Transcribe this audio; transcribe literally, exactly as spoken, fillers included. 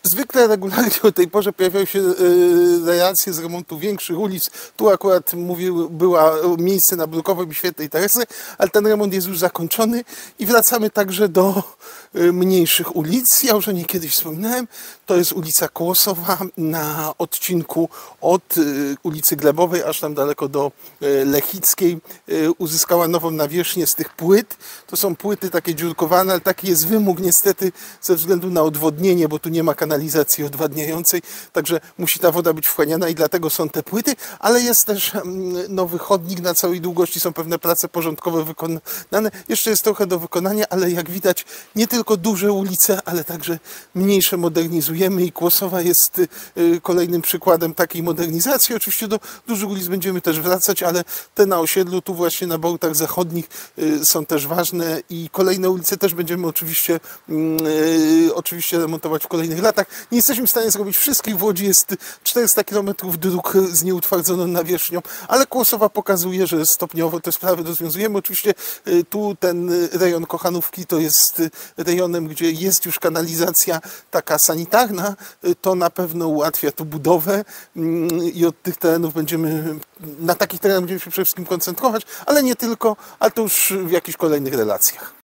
Zwykle regularnie o tej porze pojawiają się relacje z remontu większych ulic. Tu akurat mówił, była miejsce na Brukowym i Świętej Teresy, ale ten remont jest już zakończony i wracamy także do mniejszych ulic. Ja już o niej kiedyś wspominałem. To jest ulica Kłosowa na odcinku od ulicy Glebowej aż tam daleko do Lechickiej. Uzyskała nową nawierzchnię z tych płyt. To są płyty takie dziurkowane, ale taki jest wymóg niestety ze względu na odwodnienie, bo tu nie ma kanalizacji odwadniającej, także musi ta woda być wchłaniana i dlatego są te płyty, ale jest też nowy chodnik na całej długości, są pewne prace porządkowe wykonane. Jeszcze jest trochę do wykonania, ale jak widać nie tylko duże ulice, ale także mniejsze modernizujemy i Kłosowa jest kolejnym przykładem takiej modernizacji. Oczywiście do dużych ulic będziemy też wracać, ale te na osiedlu, tu właśnie na Bołtach Zachodnich są też ważne i kolejne ulice też będziemy oczywiście Yy, oczywiście remontować w kolejnych latach. Nie jesteśmy w stanie zrobić wszystkich. W Łodzi jest czterysta kilometrów dróg z nieutwardzoną nawierzchnią, ale Kłosowa pokazuje, że stopniowo te sprawy rozwiązujemy. Oczywiście yy, tu ten rejon Kochanówki to jest rejonem, gdzie jest już kanalizacja taka sanitarna. Yy, to na pewno ułatwia tu budowę yy, i od tych terenów będziemy, na takich terenach będziemy się przede wszystkim koncentrować, ale nie tylko, ale to już w jakichś kolejnych relacjach.